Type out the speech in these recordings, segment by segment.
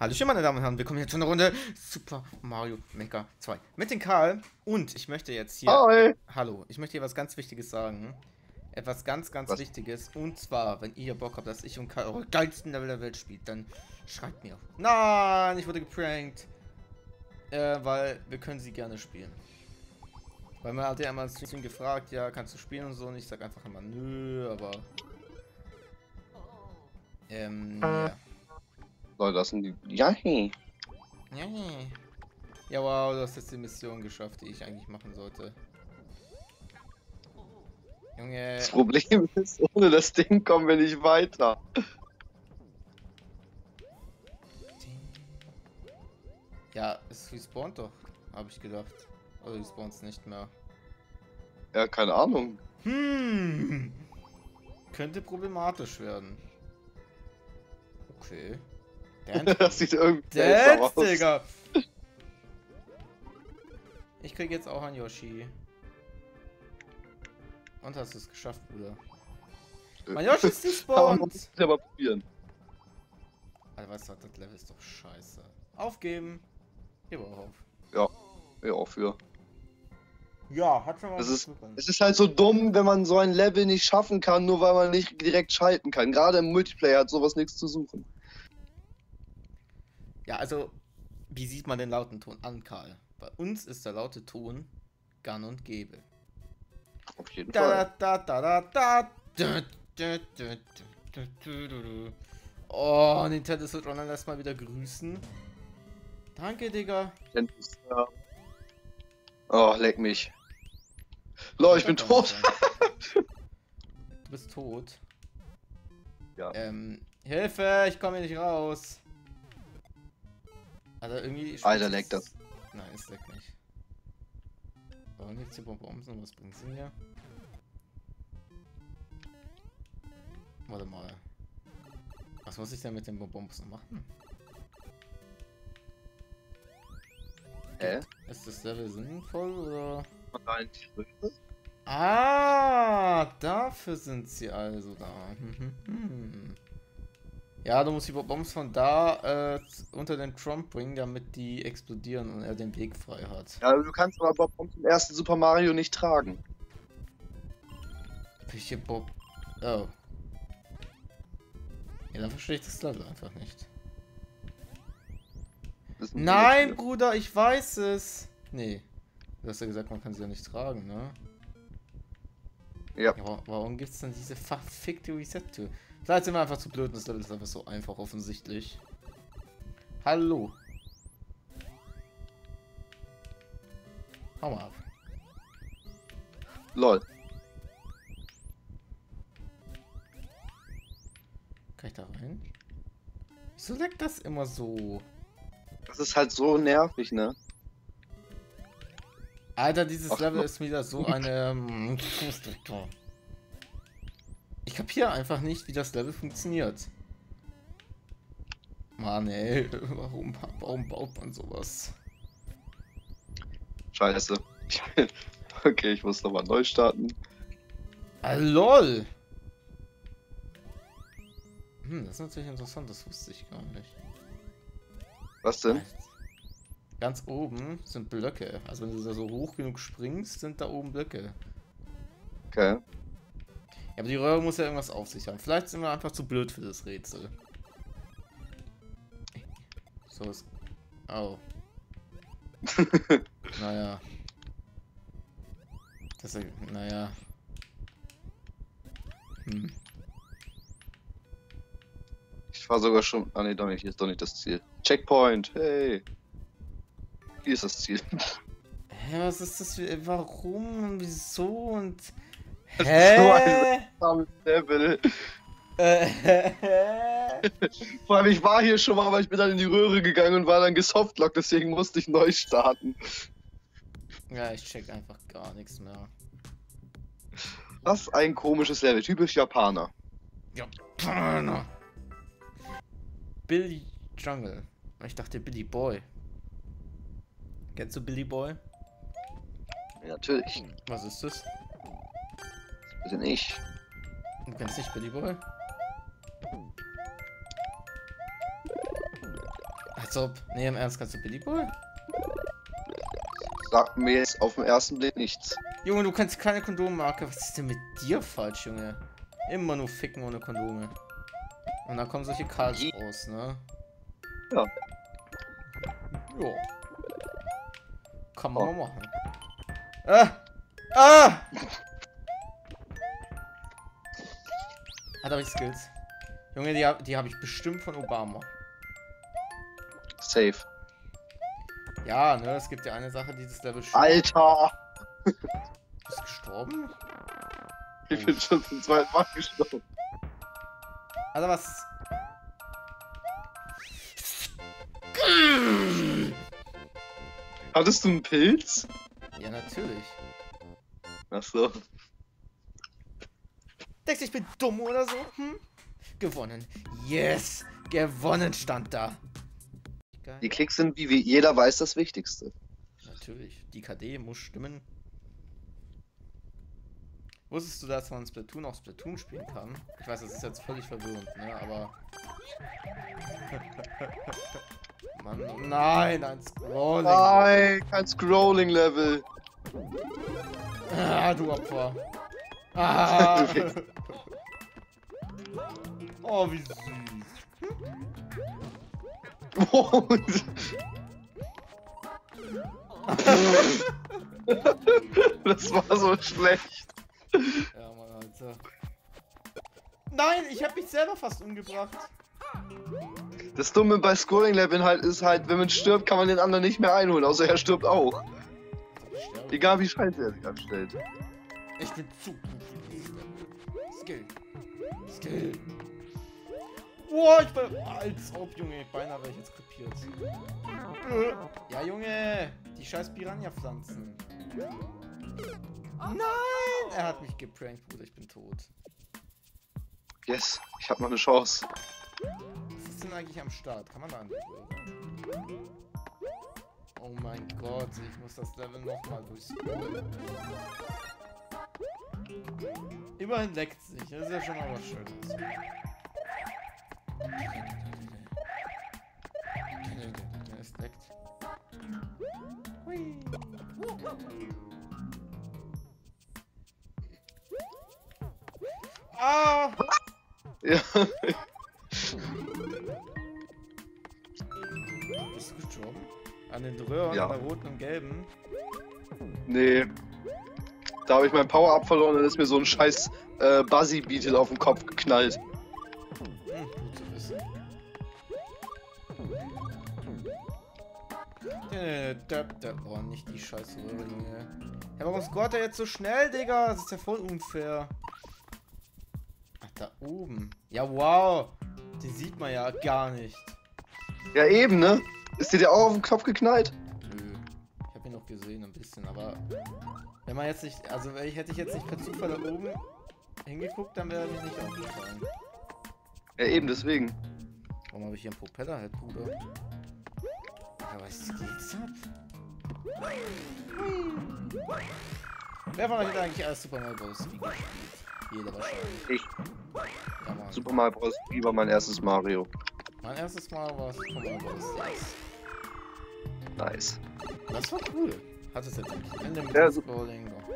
Hallöchen, meine Damen und Herren, willkommen hier zu einer Runde Super Mario Maker 2 mit dem Karl. Und ich möchte jetzt hier... Hi. Hallo, ich möchte hier was ganz Wichtiges sagen. Etwas ganz Was? Wichtiges. Und zwar, wenn ihr Bock habt, dass ich und Karl eure geilsten Level der Welt spielt, dann schreibt mir. Nein, ich wurde geprankt. Weil wir können sie gerne spielen. Weil man hat ja immer zu ihm gefragt, ja, kannst du spielen und so. Und ich sag einfach immer, nö, aber... ja. Leute, das sind die. Ja, hey. Ja, wow, du hast jetzt die Mission geschafft, die ich eigentlich machen sollte. Junge. Das Problem ist, ohne das Ding kommen wir nicht weiter. Ja, es respawnt doch, habe ich gedacht. Oder respawnt nicht mehr. Ja, keine Ahnung. Könnte problematisch werden. Okay. Das sieht irgendwie seltsam aus. Digga! Ich krieg jetzt auch einen Yoshi. Und hast es geschafft, Bruder. Mein Yoshi ist Aber man despawned! muss es ja mal probieren. Alter, weißt du, das Level ist doch scheiße. Aufgeben! Gib auch auf. Ja, ja, auch für. Ja, hat schon mal Es ist halt so dumm, wenn man so ein Level nicht schaffen kann, nur weil man nicht direkt schalten kann. Gerade im Multiplayer hat sowas nichts zu suchen. Ja, also, wie sieht man den lauten Ton an, Karl? Bei uns ist der laute Ton gang und gäbe. Auf jeden Da, Fall. da, da, da, da. Oh, Nintendo Switch Online lässt mal wieder grüßen. Danke, Digga. Ja. Oh, leck mich. Lol, ich bin tot. Du bist tot. Ja. Hilfe, ich komme hier nicht raus. Also irgendwie... Alter, leckt das. Nein, es leckt nicht. Warum gibt's hier Bonbons und was bringt's denn hier? Warte mal. Was muss ich denn mit den Bonbons noch machen? Ist das Level sinnvoll oder? Nein, Ah, dafür sind sie also da. Ja, du musst die Bombs von da unter den Trump bringen, damit die explodieren und er den Weg frei hat. Ja, du kannst aber Bob im ersten Super Mario nicht tragen. Welche Bob? Oh. Ja, dann verstehe ich das Level einfach nicht. Nein, Bruder, ich weiß es. Nee. Du hast ja gesagt, man kann sie ja nicht tragen, ne? Ja. Warum gibt es denn diese verfickte Reset-Tür? Vielleicht sind wir einfach zu blöd und das Level ist einfach so einfach offensichtlich. Hallo. Hau mal ab. Lol. Kann ich da rein? Wieso leckt das immer so? Das ist halt so nervig, ne? Alter, dieses Ach, Level ist wieder so eine... Ich kapiere einfach nicht, wie das Level funktioniert. Mann, ey, warum baut man sowas? Scheiße. Okay, ich muss nochmal neu starten. Ah, lol! Das ist natürlich interessant, das wusste ich gar nicht. Was denn? Ganz oben sind Blöcke. Also wenn du da so hoch genug springst, sind da oben Blöcke. Okay. Ja, aber die Röhre muss ja irgendwas auf sich haben. Vielleicht sind wir einfach zu blöd für das Rätsel. So ist... Oh. Naja. Das ist... Naja. Ich war sogar schon... Ah ne, doch nicht. Hier ist doch nicht das Ziel. Checkpoint. Hey. Hier ist das Ziel. Hä, was ist das für... Warum und wieso und... Das Hä? ist so ein Level. Vor allem, ich war hier schon mal, aber ich bin dann in die Röhre gegangen und war dann gesoftlockt, deswegen musste ich neu starten. Ja, ich check einfach gar nichts mehr. Was ein komisches Level. Typisch Japaner. Japaner. Billy Jungle. Ich dachte Billy Boy. Kennst du Billy Boy? Ja, natürlich. Was ist das? Bitte nicht. Du kennst nicht Billy Boy? Als ob. Nee, im Ernst, kannst du Billy Boy? Sagt mir jetzt auf den ersten Blick nichts. Junge, du kannst keine Kondommarke. Was ist denn mit dir falsch, Junge? Immer nur ficken ohne Kondome. Und dann kommen solche Karls raus, ne? Ja. Jo. Kann man mal machen. Ah! Hat aber Skills. Junge, die habe ich bestimmt von Obama. Safe. Ja, ne, es gibt ja eine Sache, dieses Level schon. Alter! Bist du gestorben? Ich bin schon zum zweiten Mal gestorben. Also was? Hattest du einen Pilz? Ja, natürlich. Achso. Denkst du, ich bin dumm oder so? Hm? Gewonnen. Yes! Gewonnen stand da. Geil. Die Klicks sind, wie jeder weiß, das Wichtigste. Natürlich. Die KD muss stimmen. Wusstest du, dass man Splatoon auch Splatoon spielen kann? Ich weiß, das ist jetzt völlig verwirrend, ne? Aber... Mann, oh nein, ein Scrolling. Nein, kein Scrolling-Level. Ah, du Opfer. Ah. Oh, wie süß. Das war so schlecht. Ja, Mann, Alter. Nein, ich hab mich selber fast umgebracht. Das Dumme bei Scrolling-Leveln halt ist halt, wenn man stirbt, kann man den anderen nicht mehr einholen, außer er stirbt auch. Egal wie scheiße er sich anstellt. Ich bin zu gut für dieses Level. Skill. Skill. Boah, ich bin... Als ob, Junge. Beinahe wäre ich jetzt krepiert. Ja, Junge. Die scheiß Piranha-Pflanzen. Nein! Er hat mich geprankt, Bruder. Ich bin tot. Yes, ich hab noch eine Chance. Was ist denn eigentlich am Start? Kann man da an die Uhr? Oh mein Gott, ich muss das Level nochmal durchscrollen. Immerhin leckt sich, das ist ja schon mal was Schönes. Es leckt. Hui. Ah! Ja. Bist du gestorben? An den Röhren, Ja. an der roten und gelben? Nee. Da habe ich mein Power-Up verloren und dann ist mir so ein scheiß Buzzy-Beetle auf den Kopf geknallt. Gut zu wissen. Oh, nicht die scheiß Röhre, Junge. Ja, warum scoret er jetzt so schnell, Digga? Das ist ja voll unfair. Ach, da oben. Ja, wow. Den sieht man ja gar nicht. Ja eben, ne? Ist dir der auch auf den Kopf geknallt? Nö. Ich hab ihn noch gesehen, ein bisschen, aber... Wenn man jetzt nicht... Also, hätte ich jetzt nicht per Zufall da oben hingeguckt, dann wäre er mir nicht aufgefallen. Ja eben, deswegen. Warum habe ich hier einen Propeller halt, Bruder? Aber was geht's ab? Wer von euch hat eigentlich alles Super Mario Bros. gespielt? Jeder wahrscheinlich. Ich. Ja, Mann. Super Mario Bros. War mein erstes Mario. Mein erstes Mal war Super Mario Bros. Nice. Das war cool. Hat es jetzt nicht. Ende mit Ja, dem Scrolling. Oh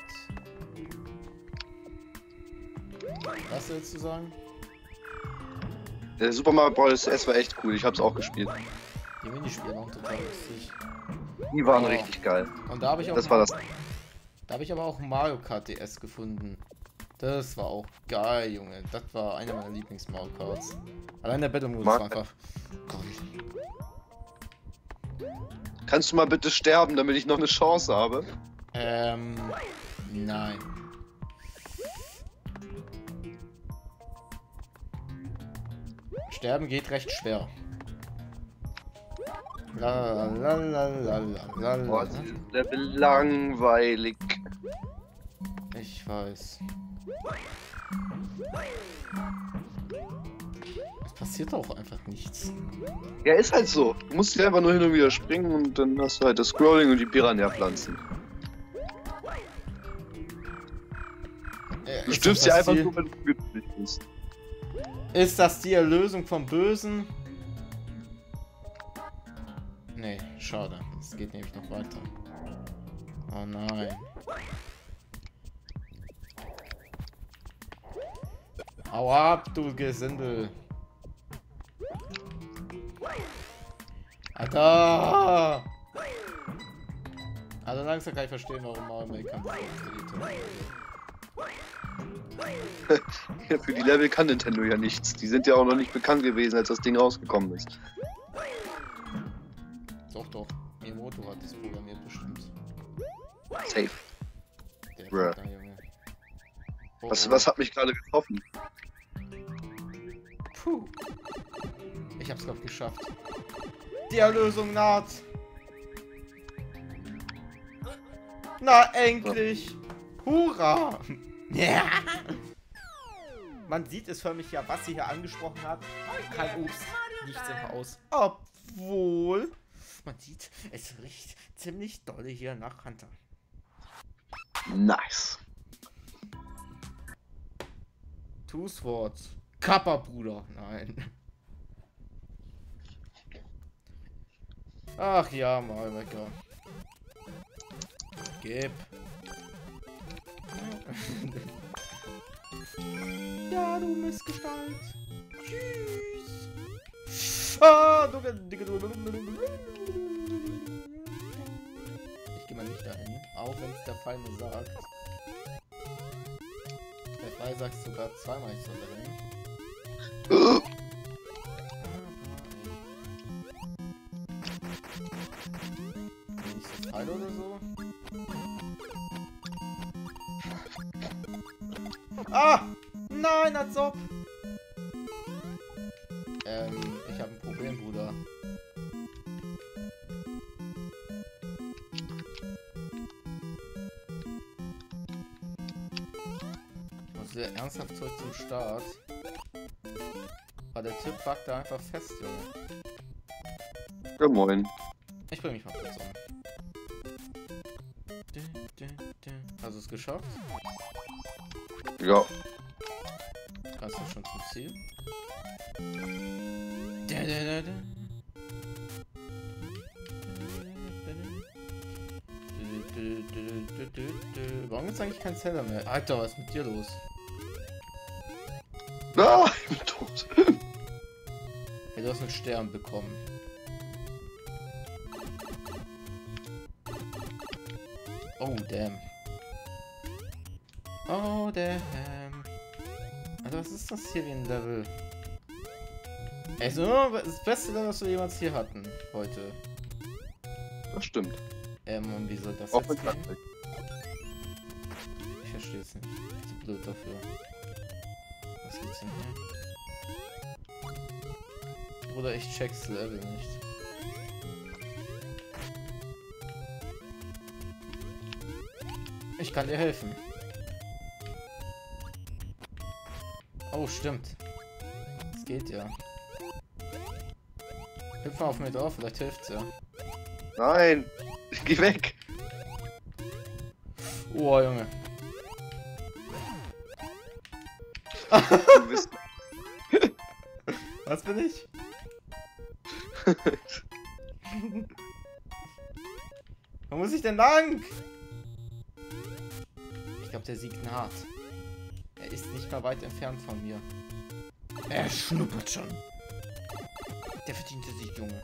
Gott. Was willst du sagen? Der Super Mario Bros. S war echt cool, ich hab's auch gespielt. Die Minispiele waren total lustig. Die waren Oh. richtig geil. Und da habe ich auch... Das war das. Da habe ich aber auch Mario Kart DS gefunden. Das war auch geil, Junge. Das war einer meiner Lieblings-Mario Karts. Allein der Battle-Modus war einfach... Gott. Kannst du mal bitte sterben, damit ich noch eine Chance habe? Nein. Sterben geht recht schwer. La la la la la la. Boah, das ist Level langweilig. Ich weiß. Es passiert auch einfach nichts. Ja, ist halt so. Du musst hier einfach nur hin und wieder springen und dann hast du halt das Scrolling und die Piranha-Pflanzen. Du stirbst ja einfach nur, wenn du glücklich bist. Ist das die Erlösung vom Bösen? Nee, schade. Es geht nämlich noch weiter. Oh nein. Hau ab, du Gesindel. Alter! Also langsam kann ich verstehen, warum Mario Maker Ja, für die Level kann Nintendo ja nichts. Die sind ja auch noch nicht bekannt gewesen, als das Ding rausgekommen ist. Doch, doch. Miyamoto hat das programmiert bestimmt. Safe. Der Bruh. Vater, Junge. Oh, Was hat mich gerade getroffen? Puh. Ich hab's glaub geschafft. Die Erlösung naht. Na, endlich. Hurra. Ja. Man sieht es förmlich ja, was sie hier angesprochen hat. Kein Obst, nichts im Haus. Obwohl, man sieht, es riecht ziemlich dolle hier nach Hunter. Nice. Two Swords. Kappa, Bruder. Nein. Ach ja, mal lecker. Gib. Ja, du Missgestalt. Tschüss. Ah, du. Ich gehe mal nicht dahin, auch wenn es der Fall mir sagt. Der Fall sagt sogar zweimal, ich soll dahin. Nächstes Fall oder so. Ah! Nein, als ob! Ich habe ein Problem, Bruder. Ich muss wieder ernsthaft zurück zum Start. Aber der Typ backt da einfach fest, Junge. Ja, moin. Ich bring mich mal kurz um. Hast du es geschafft? Ja. Kannst du schon zum Ziel? Warum ist eigentlich kein Zeller mehr? Alter, was ist mit dir los? Ah, ich bin tot. Hey, du hast einen Stern bekommen. Oh, damn. Oh, damn. Also, was ist das hier wie ein Level? Also, das beste Level, was wir jemals hier hatten, heute. Das stimmt. Und wie soll das Auch jetzt mit gehen? Taktik. Ich verstehe es nicht. Zu blöd dafür. Was geht's denn hier? Oder ich check's das Level nicht. Ich kann dir helfen. Oh, stimmt. Das geht ja. Hüpf mal auf mir drauf, vielleicht hilft's ja. Nein! Geh weg! Oh, Junge. Du bist... Was bin ich? Wo muss ich denn lang? Ich glaube, der Sieg naht. Er ist nicht mehr weit entfernt von mir. Er schnuppert schon. Der verdiente Sieg, Junge.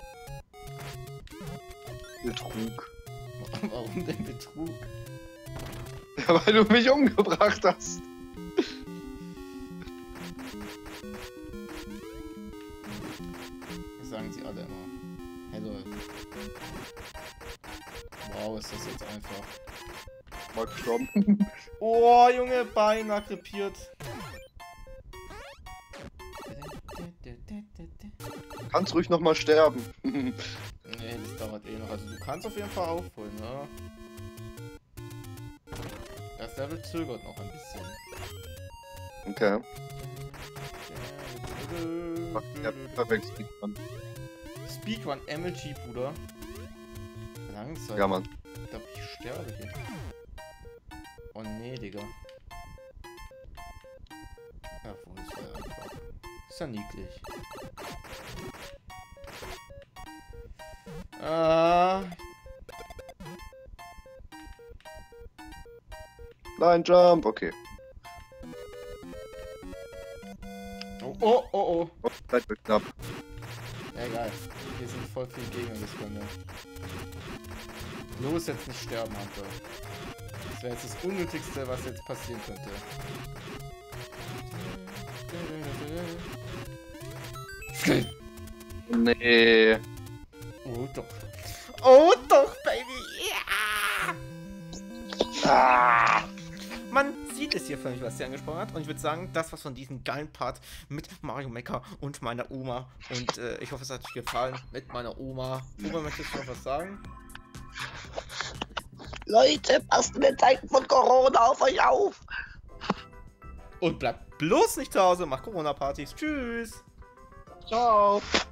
Betrug. Warum denn Betrug? Ja, weil du mich umgebracht hast. Das sagen sie alle immer. Hello. Wow, ist das jetzt einfach. Mal gestorben. Oh, Junge, beinahe krepiert. Kannst ruhig nochmal sterben. Nee, das dauert eh noch. Also du kannst auf jeden Fall aufholen, ne? Das Level zögert noch ein bisschen. Okay. Ja, perfekt, Speedrun. Speedrun MLG, Bruder. Langsam. Ja, Mann. Ich glaube, ich sterbe hier. Oh nee, Digga. Ja, wohl, das war ja einfach. Ist ja niedlich. Line Jump, okay. Oh, oh, oh, oh. Oh, Zeit wird knapp. Ja, egal. Hier sind voll viele Gegner gespawnt. Los, jetzt nicht sterben, Hunter. Das wäre jetzt das Unnötigste, was jetzt passieren könnte. Nee. Oh doch. Oh doch, Baby. Ja. Ah. Man sieht es hier für mich, was sie angesprochen hat. Und ich würde sagen, das war's von diesem geilen Part mit Mario Maker und meiner Oma. Und ich hoffe, es hat euch gefallen mit meiner Oma. Oma, möchtest du noch was sagen? Leute, passt in den Zeiten von Corona auf euch auf. Und bleibt bloß nicht zu Hause, macht Corona-Partys. Tschüss. Ciao.